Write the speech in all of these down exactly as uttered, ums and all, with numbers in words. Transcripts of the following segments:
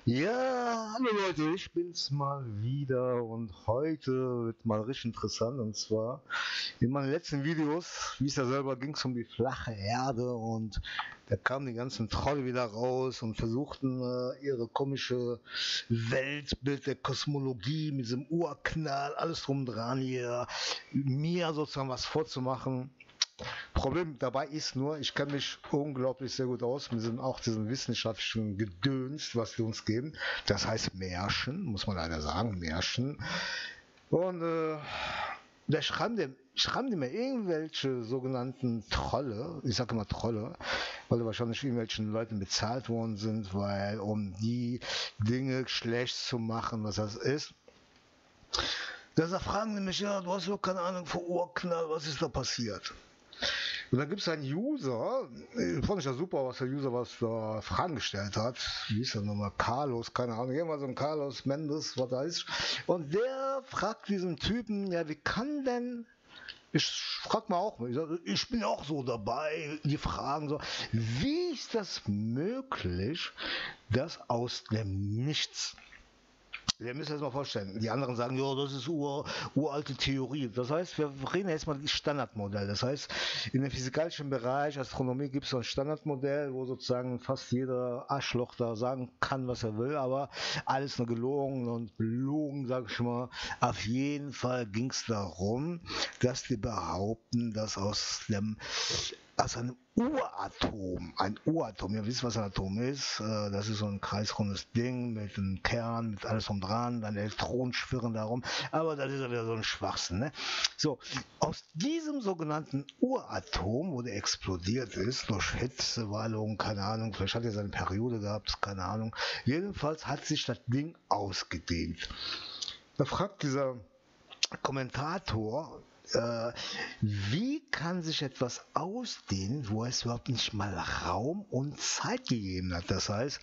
Ja, hallo Leute, ich bin's mal wieder und heute wird mal richtig interessant und zwar in meinen letzten Videos, wie es ja selber ging, es um die flache Erde und da kamen die ganzen Trolle wieder raus und versuchten äh, ihre komische Weltbild der Kosmologie mit diesem Urknall, alles drum dran hier, mir sozusagen was vorzumachen. Problem dabei ist nur, ich kenne mich unglaublich sehr gut aus mit diesem, auch diesem wissenschaftlichen Gedöns, was die uns geben. Das heißt Märchen, muss man leider sagen, Märchen. Und äh, da schreiben die, schreiben die mir irgendwelche sogenannten Trolle, ich sage immer Trolle, weil die wahrscheinlich irgendwelchen Leuten bezahlt worden sind, weil um die Dinge schlecht zu machen, was das ist. Da fragen die mich, ja, du hast doch keine Ahnung vor Urknall, was ist da passiert? Und dann gibt es einen User, ich fand ich ja super, was der User was da Fragen gestellt hat. Wie ist der nochmal? Carlos, keine Ahnung, irgendwas so ein Carlos Mendes, was da ist. Und der fragt diesen Typen, ja, wie kann denn, ich frag mal auch, ich, sag, ich bin auch so dabei, die fragen so, wie ist das möglich, dass aus dem Nichts, ihr müsst euch das mal vorstellen, die anderen sagen, ja, das ist ur, uralte Theorie. Das heißt, wir reden jetzt mal das Standardmodell. Das heißt, in dem physikalischen Bereich, Astronomie, gibt es so ein Standardmodell, wo sozusagen fast jeder Arschloch da sagen kann, was er will, aber alles nur gelogen und belogen, sag ich mal. Auf jeden Fall ging es darum, dass die behaupten, dass aus dem aus einem Uratom, ein Uratom, ihr wisst, was ein Atom ist, das ist so ein kreisrundes Ding mit einem Kern, mit alles drum dran, dann Elektronen schwirren darum, aber das ist ja wieder so ein Schwachsinn, ne? So, aus diesem sogenannten Uratom, wo der explodiert ist, durch Hitze, Wallung, keine Ahnung, vielleicht hat er seine Periode gehabt, keine Ahnung, jedenfalls hat sich das Ding ausgedehnt. Da fragt dieser Kommentator, Äh, wie kann sich etwas ausdehnen, wo es überhaupt nicht mal Raum und Zeit gegeben hat? Das heißt,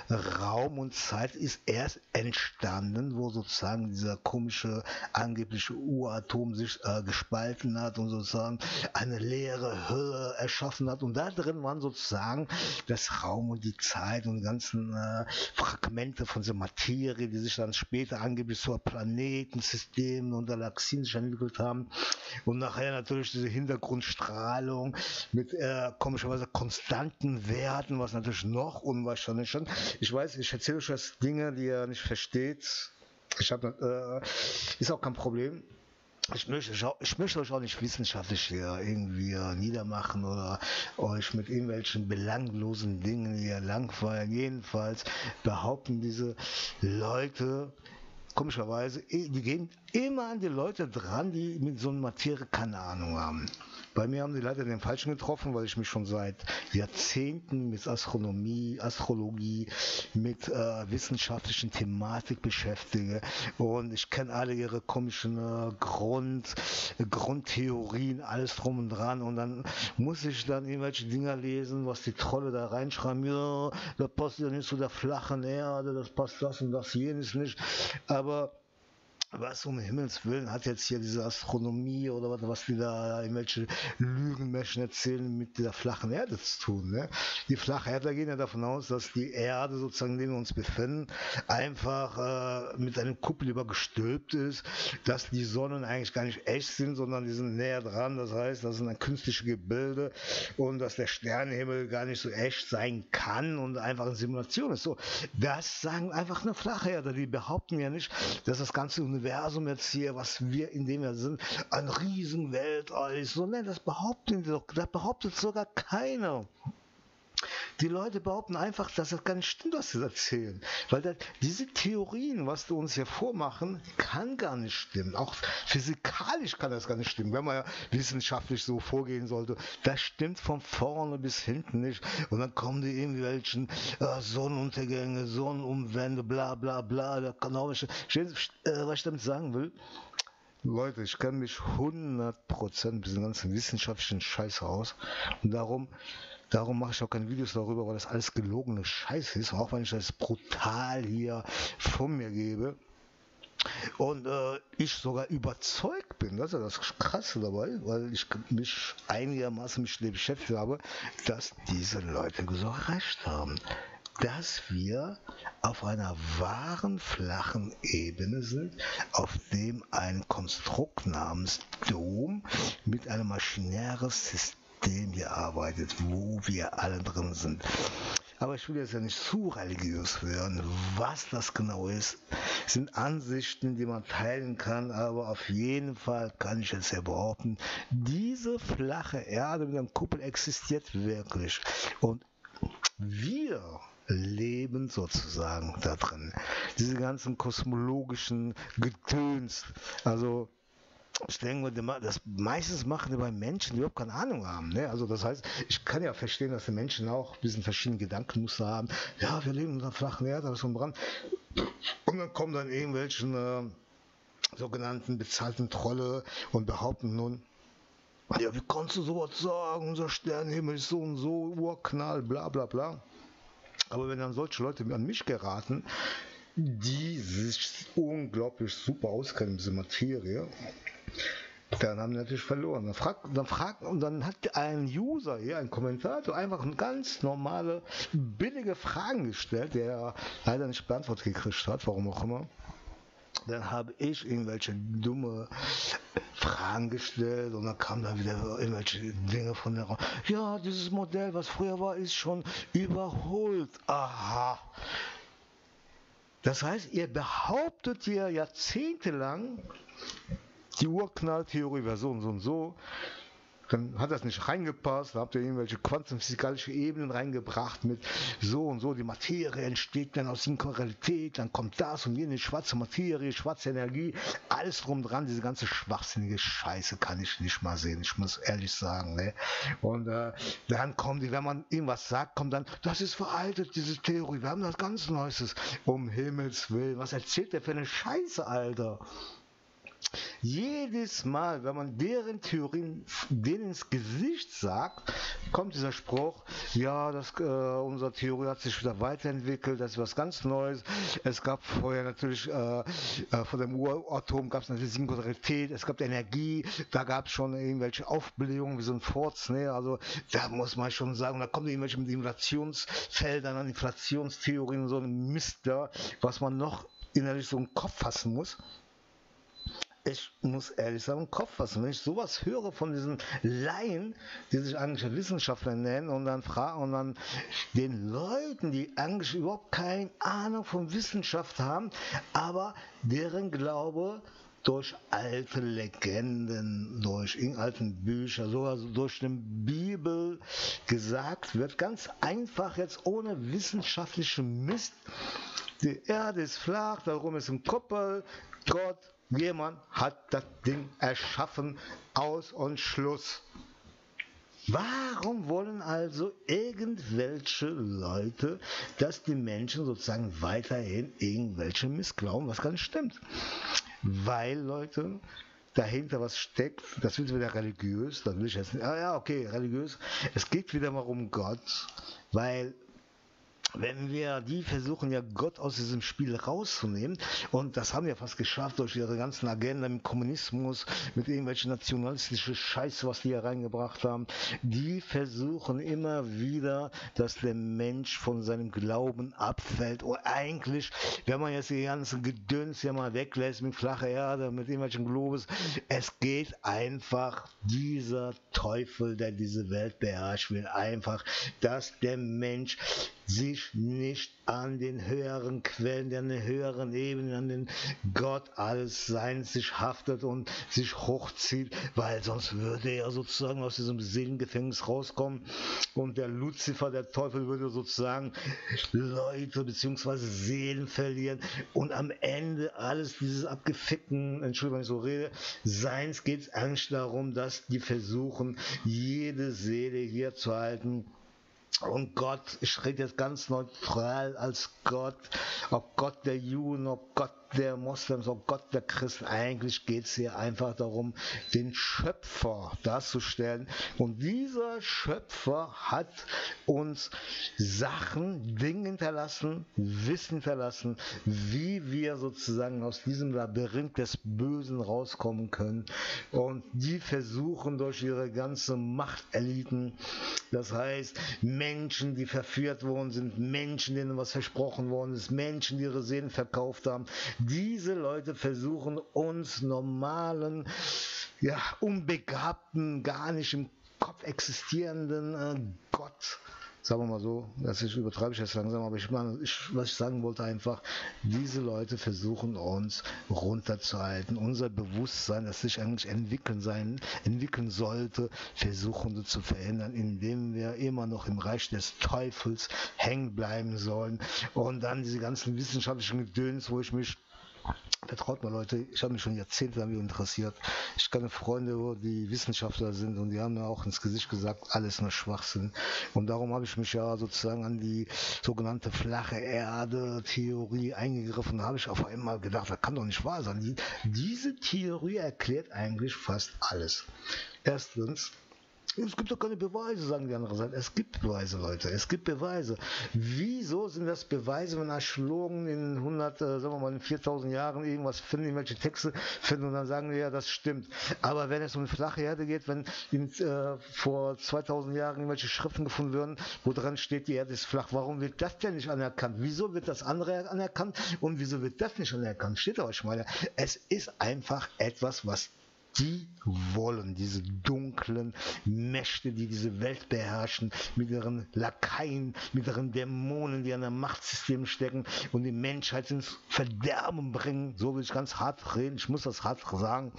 Raum und Zeit ist erst entstanden, wo sozusagen dieser komische, angebliche Uratom sich äh, gespalten hat und sozusagen eine leere Hülle erschaffen hat. Und da drin waren sozusagen das Raum und die Zeit und die ganzen äh, Fragmente von der Materie, die sich dann später angeblich zu Planetensystemen und Galaxien sich entwickelt haben. Und nachher natürlich diese Hintergrundstrahlung mit äh, komischerweise konstanten Werten, was natürlich noch unwahrscheinlich ist. Ich weiß, ich erzähle euch jetzt Dinge, die ihr nicht versteht. Ich habe, äh, ist auch kein Problem. Ich möchte, ich möchte euch auch nicht wissenschaftlich hier irgendwie niedermachen oder euch mit irgendwelchen belanglosen Dingen hier langweilen. Jedenfalls behaupten diese Leute, komischerweise, die gehen immer an die Leute dran, die mit so einer Materie keine Ahnung haben. Bei mir haben die leider den Falschen getroffen, weil ich mich schon seit Jahrzehnten mit Astronomie, Astrologie, mit äh, wissenschaftlichen Thematik beschäftige und ich kenne alle ihre komischen äh, Grund, äh, Grundtheorien, alles drum und dran und dann muss ich dann irgendwelche Dinger lesen, was die Trolle da reinschreiben, ja, das passt ja nicht zu der flachen Erde, das passt das und das jenes nicht, aber was um Himmels Willen hat jetzt hier diese Astronomie oder was, was die da irgendwelche Lügenmenschen erzählen mit dieser flachen Erde zu tun, ne? Die flache Erde gehen ja davon aus, dass die Erde sozusagen, in der wir uns befinden, einfach äh, mit einem Kuppel übergestülpt ist, dass die Sonnen eigentlich gar nicht echt sind, sondern die sind näher dran, das heißt, das sind ein künstliche Gebilde und dass der Sternenhimmel gar nicht so echt sein kann und einfach eine Simulation ist. So, das sagen einfach eine flache Erde, die behaupten ja nicht, dass das ganze Universum Universum jetzt hier, was wir, in dem wir sind, ein riesen Weltall ist. So, nein, das behaupten die doch, das behauptet sogar keiner. Die Leute behaupten einfach, dass das gar nicht stimmt, was sie erzählen. Weil das, diese Theorien, was die uns hier vormachen, kann gar nicht stimmen. Auch physikalisch kann das gar nicht stimmen, wenn man ja wissenschaftlich so vorgehen sollte. Das stimmt von vorne bis hinten nicht. Und dann kommen die irgendwelchen äh, Sonnenuntergänge, Sonnenumwände, bla bla bla. Da kann auch nicht, äh, was ich damit sagen will. Leute, ich kenne mich hundert Prozent mit diesem ganzen wissenschaftlichen Scheiß aus. Und darum Darum mache ich auch keine Videos darüber, weil das alles gelogene Scheiß ist, auch wenn ich das brutal hier von mir gebe. Und äh, ich sogar überzeugt bin, das ist ja das Krasse dabei, weil ich mich einigermaßen mit dem beschäftigt habe, dass diese Leute so recht haben. dass wir auf einer wahren flachen Ebene sind, auf dem ein Konstrukt namens Dom mit einem maschinäres System hier arbeitet, wo wir alle drin sind. Aber ich will jetzt ja nicht zu religiös werden. Was das genau ist, sind Ansichten, die man teilen kann, aber auf jeden Fall kann ich jetzt ja behaupten, diese flache Erde mit einem Kuppel existiert wirklich. Und wir leben sozusagen da drin. Diese ganzen kosmologischen Gedöns, also ich denke, das meistens machen die bei Menschen, die überhaupt keine Ahnung haben. Ne? Also das heißt, ich kann ja verstehen, dass die Menschen auch ein bisschen verschiedene Gedankenmuster haben. Ja, wir leben in einer flachen Erde, alles und dran. Und dann kommen dann irgendwelchen äh, sogenannten bezahlten Trolle und behaupten nun, ja, wie kannst du sowas sagen, unser Sternenhimmel ist so und so, Urknall, bla bla bla. Aber wenn dann solche Leute an mich geraten, die sich unglaublich super auskennen in dieser Materie, dann haben die natürlich verloren. Dann fragt, dann fragt, und dann hat ein User hier, ein Kommentator, einfach ganz normale, billige Fragen gestellt, der er leider nicht beantwortet gekriegt hat, warum auch immer. Dann habe ich irgendwelche dumme Fragen gestellt und dann kamen dann wieder irgendwelche Dinge von der Raum. Ja, dieses Modell, was früher war, ist schon überholt. Aha. Das heißt, ihr behauptet hier jahrzehntelang, die Urknalltheorie wäre so und so und so, dann hat das nicht reingepasst, dann habt ihr irgendwelche quantenphysikalische Ebenen reingebracht mit so und so, die Materie entsteht dann aus Singularität, dann kommt das und jene schwarze Materie, schwarze Energie, alles drum dran, diese ganze schwachsinnige Scheiße kann ich nicht mal sehen, ich muss ehrlich sagen, ne? Und äh, dann kommen die, wenn man irgendwas sagt, kommt dann, das ist veraltet, diese Theorie, wir haben das ganz Neues, um Himmels Willen, was erzählt der für eine Scheiße, Alter? Jedes Mal, wenn man deren Theorien denen ins Gesicht sagt, kommt dieser Spruch, ja, das, äh, unsere Theorie hat sich wieder weiterentwickelt, das ist was ganz Neues. Es gab vorher natürlich, äh, äh, von dem Uratom gab es natürlich Singularität, es gab Energie, da gab es schon irgendwelche Aufblähungen wie so ein Forz, ne? Also da muss man schon sagen, da kommen irgendwelche mit Inflationsfeldern an, Inflationstheorien, so ein Mist da, was man noch innerlich so im Kopf fassen muss. Ich muss ehrlich sagen, Kopf fassen. Wenn ich sowas höre von diesen Laien, die sich eigentlich Wissenschaftler nennen und dann fragen und dann den Leuten, die eigentlich überhaupt keine Ahnung von Wissenschaft haben, aber deren Glaube durch alte Legenden, durch in alten Bücher, sogar durch die Bibel gesagt wird, ganz einfach jetzt ohne wissenschaftlichen Mist, die Erde ist flach, darum ist ein Kuppel, Gott, jemand hat das Ding erschaffen, aus und Schluss. Warum wollen also irgendwelche Leute, dass die Menschen sozusagen weiterhin irgendwelche Mist glauben, was gar nicht stimmt? Weil, Leute, dahinter was steckt, das wird wieder religiös, das will ich jetzt nicht, ah ja, okay, religiös, es geht wieder mal um Gott, weil wenn wir, die versuchen ja Gott aus diesem Spiel rauszunehmen und das haben wir fast geschafft durch ihre ganzen Agenda mit Kommunismus, mit irgendwelchen nationalistischen Scheiße, was die hier reingebracht haben, die versuchen immer wieder, dass der Mensch von seinem Glauben abfällt und eigentlich, wenn man jetzt die ganzen Gedöns hier mal weglässt mit flacher Erde, mit irgendwelchen Globus, es geht einfach, dieser Teufel, der diese Welt beherrscht, will einfach, dass der Mensch sich nicht an den höheren Quellen, an den höheren Ebenen, an den Gott alles Seins sich haftet und sich hochzieht, weil sonst würde er sozusagen aus diesem Seelengefängnis rauskommen und der Luzifer, der Teufel, würde sozusagen Leute bzw. Seelen verlieren und am Ende alles dieses abgefickten, Entschuldigung, wenn ich so rede, Seins geht es eigentlich darum, dass die versuchen, jede Seele hier zu halten. Und Gott, ich rede jetzt ganz neutral als Gott, ob Gott der Juden, ob Gott der Moslems, oh Gott der Christen. Eigentlich geht es hier einfach darum, den Schöpfer darzustellen. Und dieser Schöpfer hat uns Sachen, Dinge hinterlassen, Wissen hinterlassen, wie wir sozusagen aus diesem Labyrinth des Bösen rauskommen können. Und die versuchen durch ihre ganze Machteliten, das heißt Menschen, die verführt worden sind, Menschen, denen was versprochen worden ist, Menschen, die ihre Seelen verkauft haben, diese Leute versuchen uns normalen, ja, unbegabten, gar nicht im Kopf existierenden äh, Gott, sagen wir mal so, das ist, übertreibe ich jetzt langsam, aber ich meine, ich, was ich sagen wollte einfach, diese Leute versuchen uns runterzuhalten, unser Bewusstsein, das sich eigentlich entwickeln sein, entwickeln sollte, versuchen sie zu verhindern, indem wir immer noch im Reich des Teufels hängen bleiben sollen. Und dann diese ganzen wissenschaftlichen Gedöns, wo ich mich, vertraut mir Leute, ich habe mich schon Jahrzehnte damit interessiert. Ich kenne Freunde, die Wissenschaftler sind und die haben mir auch ins Gesicht gesagt, alles nur Schwachsinn. Und darum habe ich mich ja sozusagen an die sogenannte flache Erde-Theorie eingegriffen. Da habe ich auf einmal gedacht, das kann doch nicht wahr sein. Die, diese Theorie erklärt eigentlich fast alles. Erstens, es gibt doch keine Beweise, sagen die andere Seite. Es gibt Beweise, Leute. Es gibt Beweise. Wieso sind das Beweise, wenn Archäologen in hundert, äh, sagen wir mal in viertausend Jahren irgendwas finden, irgendwelche Texte finden und dann sagen wir, ja, das stimmt. Aber wenn es um eine flache Erde geht, wenn in, äh, vor zweitausend Jahren irgendwelche Schriften gefunden werden, wo dran steht, die Erde ist flach, warum wird das denn nicht anerkannt? Wieso wird das andere anerkannt und wieso wird das nicht anerkannt? Steht da euch mal. Es ist einfach etwas, was die wollen, diese dunklen Mächte, die diese Welt beherrschen, mit ihren Lakaien, mit ihren Dämonen, die an einem Machtsystem stecken und die Menschheit ins Verderben bringen. So will ich ganz hart reden, ich muss das hart sagen.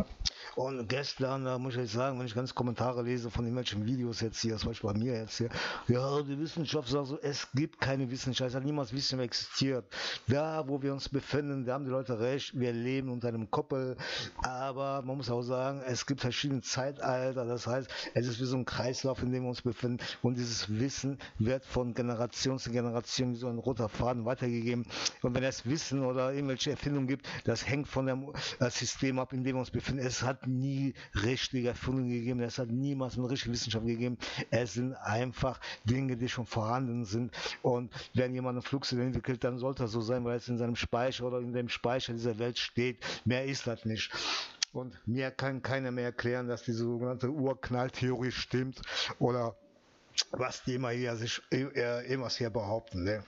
Und gestern, da muss ich sagen, wenn ich ganz Kommentare lese von irgendwelchen Videos jetzt hier, zum Beispiel bei mir jetzt hier, ja, die Wissenschaft sagt so, es gibt keine Wissenschaft, es hat niemals Wissenschaft existiert. Da, wo wir uns befinden, da haben die Leute recht, wir leben unter einem Koppel, aber man muss auch sagen, es gibt verschiedene Zeitalter, das heißt, es ist wie so ein Kreislauf, in dem wir uns befinden und dieses Wissen wird von Generation zu Generation wie so ein roter Faden weitergegeben und wenn es Wissen oder irgendwelche Erfindungen gibt, das hängt von dem System ab, in dem wir uns befinden. Es hat nie richtige Erfindungen gegeben, es hat niemals eine richtige Wissenschaft gegeben. Es sind einfach Dinge, die schon vorhanden sind. Und wenn jemand einen Flugzeug entwickelt, dann sollte das so sein, weil es in seinem Speicher oder in dem Speicher dieser Welt steht. Mehr ist das nicht. Und mir kann keiner mehr erklären, dass diese sogenannte Urknalltheorie stimmt oder was die immer hier sich irgendwas hier behaupten. Ne?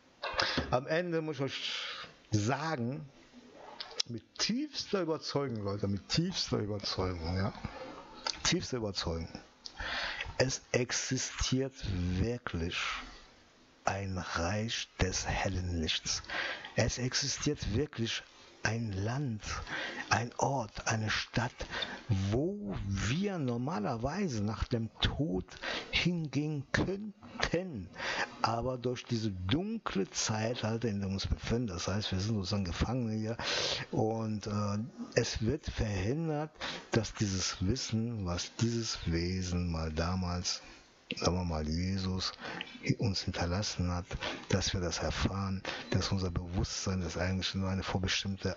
Am Ende muss ich euch sagen, mit tiefster Überzeugung, Leute, mit tiefster Überzeugung, ja, tiefster Überzeugung, es existiert wirklich ein Reich des hellen Lichts. Es existiert wirklich ein Land, ein Ort, eine Stadt, wo wir normalerweise nach dem Tod hingehen könnten, aber durch diese dunkle Zeitalter, in der wir uns befinden, das heißt, wir sind sozusagen Gefangene hier und äh, es wird verhindert, dass dieses Wissen, was dieses Wesen mal damals, sagen wir mal, Jesus uns hinterlassen hat, dass wir das erfahren, dass unser Bewusstsein, das eigentlich nur eine vorbestimmte,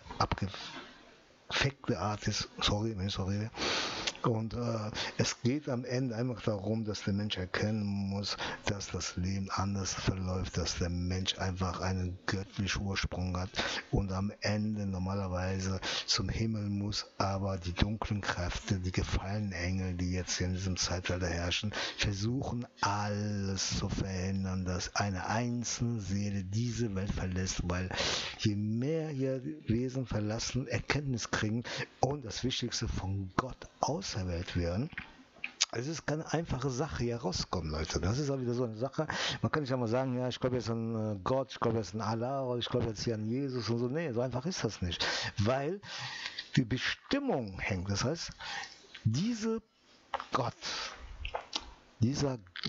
abgefeckte Art ist, sorry, wenn ich so rede, und äh, es geht am Ende einfach darum, dass der Mensch erkennen muss, dass das Leben anders verläuft, dass der Mensch einfach einen göttlichen Ursprung hat und am Ende normalerweise zum Himmel muss, aber die dunklen Kräfte, die gefallenen Engel, die jetzt hier in diesem Zeitalter herrschen, versuchen alles zu verhindern, dass eine einzelne Seele diese Welt verlässt, weil je mehr hier Wesen verlassen, Erkenntnis kriegen und das Wichtigste von Gott auserwählt werden. Es ist keine einfache Sache, hier rauskommen, Leute. Das ist auch wieder so eine Sache. Man kann nicht einmal sagen, ja, ich glaube jetzt an Gott, ich glaube jetzt an Allah oder ich glaube jetzt hier an Jesus und so. Nee, so einfach ist das nicht. Weil die Bestimmung hängt. Das heißt, diese Gott, dieser Gott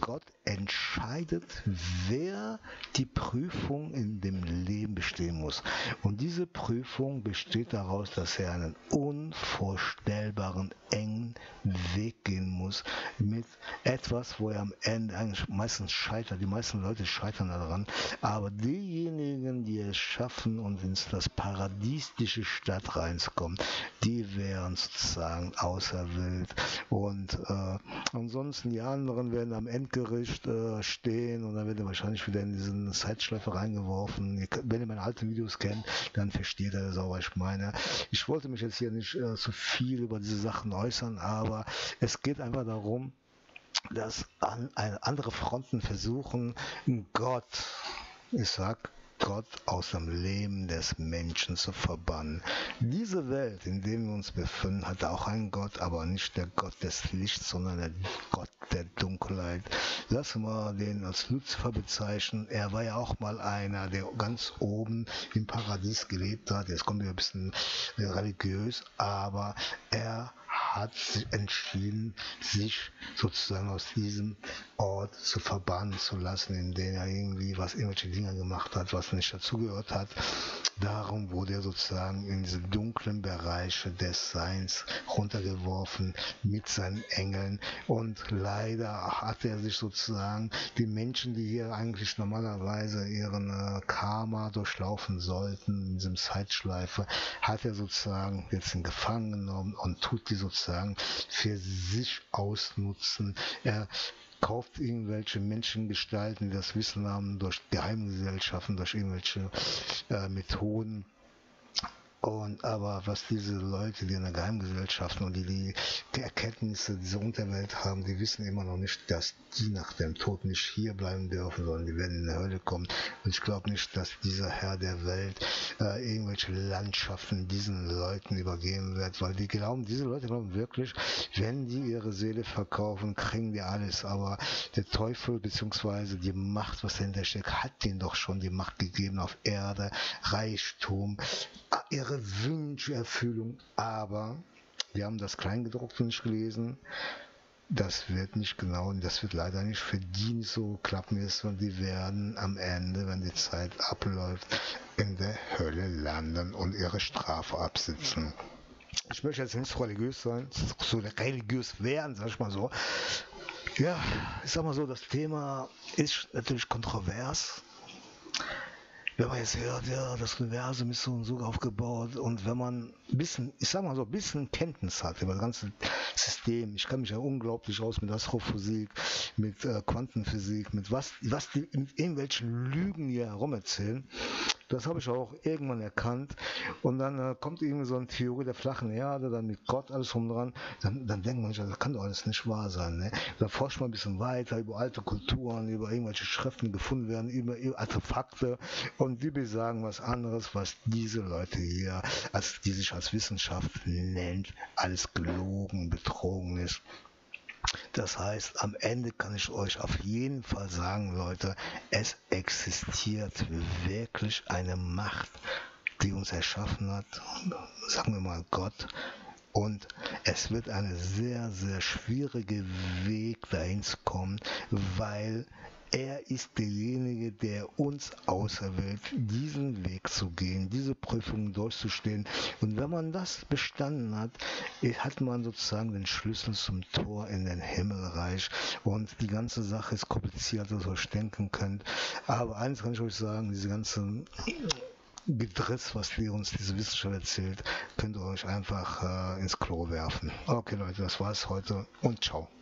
entscheidet, wer die Prüfung in dem Leben bestehen muss. Und diese Prüfung besteht daraus, dass er einen unvorstellbaren, engen Weg gehen muss mit etwas, wo er am Ende eigentlich meistens scheitert. Die meisten Leute scheitern daran, aber diejenigen, die es schaffen und ins das paradiesische Stadt reinkommen, die wären sozusagen auserwählt. Und äh, ansonsten die anderen werden am Endgericht äh, stehen und dann wird er wahrscheinlich wieder in diesen Zeitschleife reingeworfen. Ihr, wenn ihr meine alten Videos kennt, dann versteht ihr das auch, was ich meine. Ich wollte mich jetzt hier nicht äh, so viel über diese Sachen äußern, aber es geht einfach darum, dass an, an andere Fronten versuchen, Gott, ich sag Gott aus dem Leben des Menschen zu verbannen. Diese Welt, in der wir uns befinden, hat auch einen Gott, aber nicht der Gott des Lichts, sondern der Gott der Dunkelheit. Lassen wir den als Luzifer bezeichnen. Er war ja auch mal einer, der ganz oben im Paradies gelebt hat. Jetzt kommt er ein bisschen religiös, aber er hat sich entschieden, sich sozusagen aus diesem Ort zu verbannen zu lassen, in dem er irgendwie was irgendwelche Dinge gemacht hat, was nicht dazugehört hat. Darum wurde er sozusagen in diese dunklen Bereiche des Seins runtergeworfen mit seinen Engeln, und leider hat er sich sozusagen die Menschen, die hier eigentlich normalerweise ihren äh, Karma durchlaufen sollten, in diesem Zeitschleife, hat er sozusagen jetzt in Gefangen genommen und tut die sozusagen für sich ausnutzen. Er kauft irgendwelche Menschengestalten, die das Wissen haben, durch Geheimgesellschaften, durch irgendwelche äh, Methoden. Und aber was diese Leute, die in der Geheimgesellschaft und die die Erkenntnisse dieser Unterwelt haben, die wissen immer noch nicht, dass die nach dem Tod nicht hier bleiben dürfen, sondern die werden in die Hölle kommen. Und ich glaube nicht, dass dieser Herr der Welt äh, irgendwelche Landschaften diesen Leuten übergeben wird, weil die glauben, diese Leute glauben wirklich, wenn die ihre Seele verkaufen, kriegen die alles. Aber der Teufel bzw. die Macht, was dahinter steckt, hat denen doch schon die Macht gegeben auf Erde, Reichtum, ihre Wünscherfüllung. Aber wir haben das Kleingedruckte nicht gelesen. Das wird nicht genau, und das wird leider nicht für die so klappen, und die werden am Ende, wenn die Zeit abläuft, in der Hölle landen und ihre Strafe absitzen. Ich möchte jetzt nicht so religiös sein, so religiös werden, sag ich mal so. Ja, ich sag mal so, das Thema ist natürlich kontrovers. Wenn man jetzt hört, ja, das Universum ist so und so aufgebaut, und wenn man ein bisschen, ich sag mal so, ein bisschen Kenntnis hat über das ganze System, ich kann mich ja unglaublich aus mit Astrophysik, mit äh, Quantenphysik, mit was, was die in irgendwelchen Lügen hier herum erzählen, das habe ich auch irgendwann erkannt. Und dann äh, kommt irgendwie so eine Theorie der flachen Erde, dann mit Gott alles rum dran, dann, dann denkt man sich, das kann doch alles nicht wahr sein. Ne? Dann forscht man ein bisschen weiter über alte Kulturen, über irgendwelche Schriften gefunden werden, über, über Artefakte, und die besagen was anderes, was diese Leute hier, als, die sich als Wissenschaft nennt, alles gelogen, betrogen ist. Das heißt, am Ende kann ich euch auf jeden Fall sagen, Leute, es existiert wirklich eine Macht, die uns erschaffen hat, sagen wir mal Gott, und es wird ein sehr, sehr schwieriger Weg dahin zu kommen, weil er ist derjenige, der uns auserwählt, diesen Weg zu gehen, diese Prüfungen durchzustehen. Und wenn man das bestanden hat, hat man sozusagen den Schlüssel zum Tor in den Himmelreich. Und die ganze Sache ist komplizierter, als ihr euch denken könnt. Aber eins kann ich euch sagen, diese ganzen Gedriss, was wir uns diese Wissenschaft erzählt, könnt ihr euch einfach äh, ins Klo werfen. Okay Leute, das war's heute und ciao.